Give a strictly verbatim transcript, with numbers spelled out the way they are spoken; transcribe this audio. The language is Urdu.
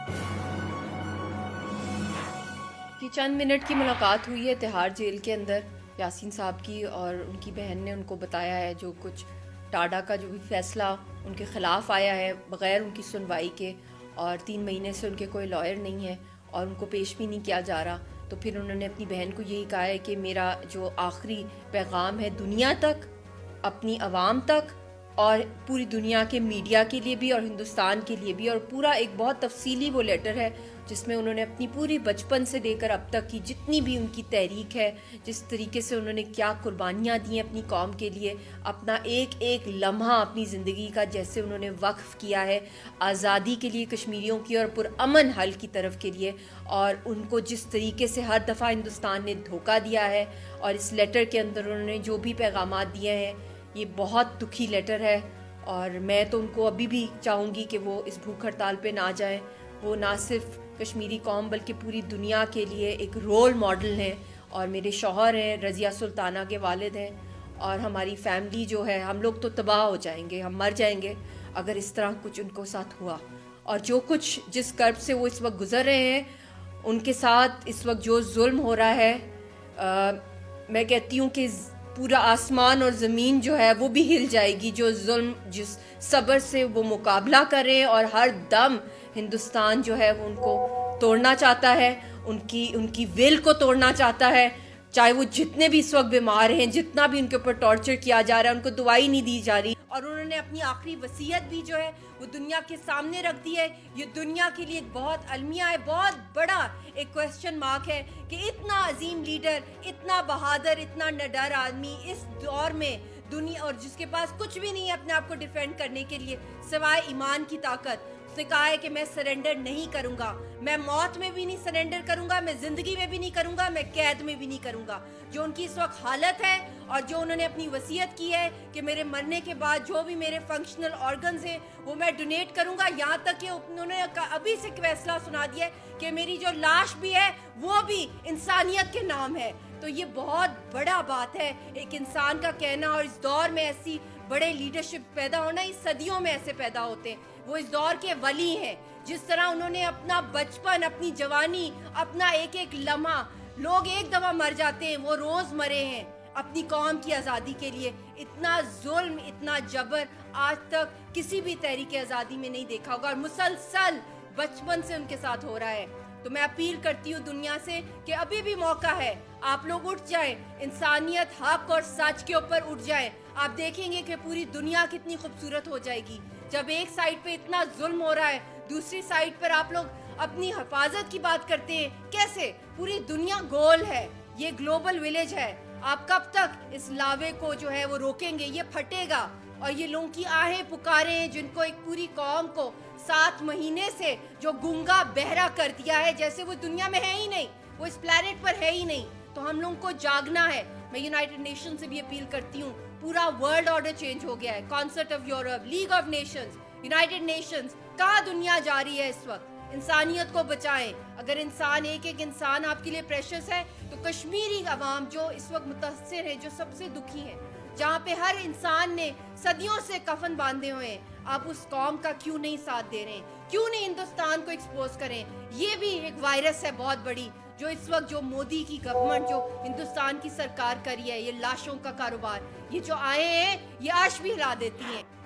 یہ چند منٹ کی ملاقات ہوئی ہے تہاڑ جیل کے اندر یاسین صاحب کی، اور ان کی بہن نے ان کو بتایا ہے جو کچھ ٹاڈا کا جو بھی فیصلہ ان کے خلاف آیا ہے بغیر ان کی سنوائی کے، اور تین مہینے سے ان کے کوئی لائر نہیں ہے اور ان کو پیش بھی نہیں کیا جا رہا، تو پھر انہوں نے اپنی بہن کو یہی کہا ہے کہ میرا جو آخری پیغام ہے دنیا تک، اپنی عوام تک، اور پوری دنیا کے میڈیا کے لیے بھی اور ہندوستان کے لیے بھی، اور پورا ایک بہت تفصیلی وہ لیٹر ہے جس میں انہوں نے اپنی پوری بچپن سے لے کر اب تک کی جتنی بھی ان کی تحریک ہے، جس طریقے سے انہوں نے کیا قربانیاں دی ہیں اپنی قوم کے لیے، اپنا ایک ایک لمحہ اپنی زندگی کا جیسے انہوں نے وقف کیا ہے آزادی کے لیے کشمیریوں کی اور پرامن حل کی طرف کے لیے، اور ان کو جس طریقے سے ہر دفعہ ہندوستان نے دھوکہ دیا ہے، اور اس لیٹر کے اندر انہوں نے جو بھی پیغامات دیے ہیں یہ بہت دکھی لیٹر ہے، اور میں تو ان کو ابھی بھی چاہوں گی کہ وہ اس بھوک ہڑتال پہ نہ جائیں۔ وہ نہ صرف کشمیری قوم بلکہ پوری دنیا کے لیے ایک رول ماڈل ہیں، اور میرے شوہر ہیں، رضیہ سلطانہ کے والد ہیں، اور ہماری فیملی جو ہے ہم لوگ تو تباہ ہو جائیں گے، ہم مر جائیں گے اگر اس طرح کچھ ان کو ساتھ ہوا، اور جو کچھ جس کرب سے وہ اس وقت گزر رہے ہیں ان کے ساتھ اس وقت جو ظلم ہو رہا ہے، آ, میں کہتی ہوں کہ پورا آسمان اور زمین جو ہے وہ بھی ہل جائے گی، جو ظلم جس صبر سے وہ مقابلہ کریں، اور ہر دم ہندوستان جو ہے وہ ان کو توڑنا چاہتا ہے، ان کی ان کی ول کو توڑنا چاہتا ہے، چاہے وہ جتنے بھی اس وقت بیمار ہیں، جتنا بھی ان کے اوپر ٹارچر کیا جا رہا ہے، ان کو دوائی نہیں دی جا رہی، اور انہوں نے اپنی آخری وصیت بھی جو ہے وہ دنیا کے سامنے رکھ دی ہے۔ یہ دنیا کے لیے ایک بہت المیہ ہے، بہت بڑا ایک کویسچن مارک ہے کہ اتنا عظیم لیڈر، اتنا بہادر، اتنا نڈر آدمی اس دور میں دنیا، اور جس کے پاس کچھ بھی نہیں ہے اپنے آپ کو ڈیفینڈ کرنے کے لیے سوائے ایمان کی طاقت، اس نے کہا ہے کہ میں سرنڈر نہیں کروں گا، میں موت میں بھی نہیں سرنڈر کروں گا، میں زندگی میں بھی نہیں کروں گا، میں قید میں بھی نہیں کروں گا۔ جو ان کی اس وقت حالت ہے اور جو انہوں نے اپنی وصیت کی ہے کہ میرے مرنے کے بعد جو بھی میرے فنکشنل آرگنز ہیں وہ میں ڈونیٹ کروں گا، یہاں تک کہ انہوں نے ابھی سے فیصلہ سنا دیا ہے کہ میری جو لاش بھی ہے وہ بھی انسانیت کے نام ہے۔ تو یہ بہت بڑا بات ہے ایک انسان کا کہنا، اور اس دور میں ایسی بڑے لیڈرشپ پیدا ہونا، اس صدیوں میں ایسے پیدا ہوتے ہیں، وہ اس دور کے ولی ہیں۔ جس طرح انہوں نے اپنا بچپن، اپنی جوانی، اپنا ایک ایک لمحہ، لوگ ایک دفعہ مر جاتے ہیں، وہ روز مرے ہیں اپنی قوم کی آزادی کے لیے۔ اتنا ظلم، اتنا جبر آج تک کسی بھی تحریک آزادی میں نہیں دیکھا ہوگا، اور مسلسل بچپن سے ان کے ساتھ ہو رہا ہے۔ تو میں اپیل کرتی ہوں دنیا سے کہ ابھی بھی موقع ہے، آپ لوگ اٹھ جائیں، انسانیت، حق اور سچ کے اوپر اٹھ جائیں۔ آپ دیکھیں گے کہ پوری دنیا کتنی خوبصورت ہو جائے گی جب ایک سائڈ پہ اتنا ظلم ہو رہا ہے، دوسری سائڈ پر آپ لوگ اپنی حفاظت کی بات کرتے ہیں۔ کیسے؟ پوری دنیا گول ہے، یہ گلوبل ولیج ہے، آپ کب تک اس لاوے کو جو ہے وہ روکیں گے؟ یہ پھٹے گا، اور یہ لوگوں کی آہیں پکارے ہیں جن کو ایک پوری قوم کو سات مہینے سے جو گنگا بہرا کر دیا ہے، جیسے وہ دنیا میں ہے ہی نہیں، وہ اس پلانٹ پر ہے ہی نہیں۔ تو ہم لوگوں کو جاگنا ہے۔ میں یونائٹڈ نیشن سے بھی اپیل کرتی ہوں، پورا ورلڈ آرڈر چینج ہو گیا ہے، Concert of Europe, League of Nations, United Nations, کہاں دنیا جا رہی ہے اس وقت؟ انسانیت کو بچائیں۔ اگر انسان، ایک ایک انسان آپ کے لیے پریشس ہے، تو کشمیری عوام جو اس وقت متاثر ہے، جو سب سے دکھی ہیں، جہاں پہ ہر انسان نے صدیوں سے کفن باندھے ہوئے ہیں، آپ اس قوم کا کیوں نہیں ساتھ دے رہے ہیں؟ کیوں نہیں ہندوستان کو ایکسپوز کریں؟ یہ بھی ایک وائرس ہے بہت بڑی، جو اس وقت جو مودی کی گورنمنٹ، جو ہندوستان کی سرکار کری ہے، یہ لاشوں کا کاروبار، یہ جو آئے ہیں یہ عرش بھی ہلا دیتی ہیں۔